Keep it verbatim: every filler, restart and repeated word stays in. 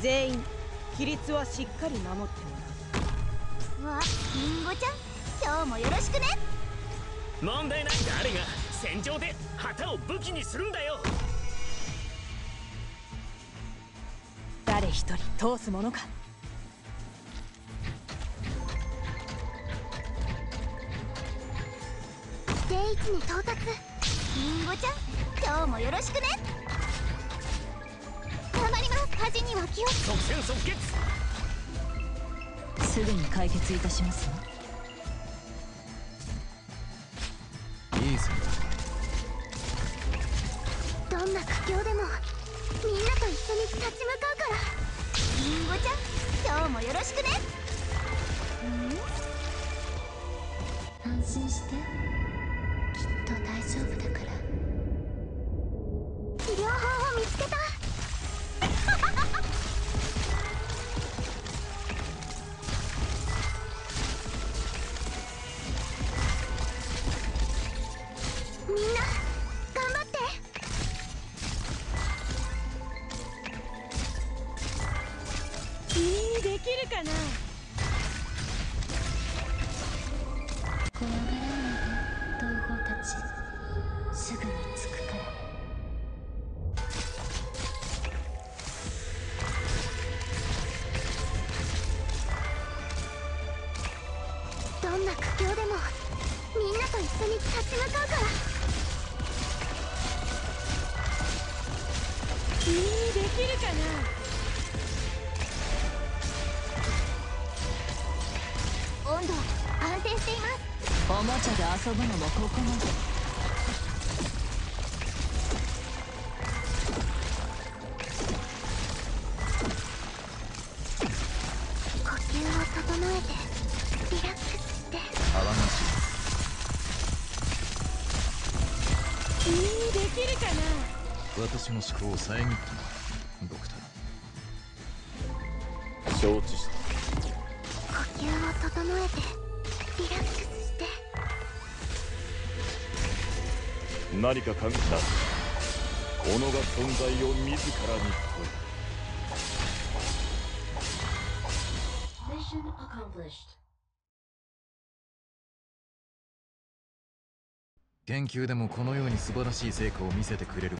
全員規律はしっかり守ってもらう。 わ、リンゴちゃん、今日もよろしくね。 問題ない。誰が戦場で旗を武器にするんだよ。 誰一人通すものか。 定位置に到達。リンゴちゃん、今日もよろしくね。頑張ります。火事には気を。 即戦即決。 すぐに解決いたしますわ。 いいぞ。 どんな苦境でもみんなと一緒に立ち向かうから。リンゴちゃん、今日もよろしくね。ん？安心して、きっと大丈夫だから。治療法を見つけた。みんな頑張って。 君にできるかな。 怖がらないで、同胞たち。すぐに着くから。どんな苦境でもみんなと一緒に立ち向かうから。 君にできるかな。 温度安定しています。 おもちゃで遊ぶのもここまで。 呼吸を整えてリラックスして。 泡なし。 君にできるかな。 私の思考を遮ったな、ドクター。 承知した。 呼吸を整えてリラックスして。 何か感じた。己が存在を自らに問う。 Mission accomplished. 研究でもこのように素晴らしい成果を見せてくれる。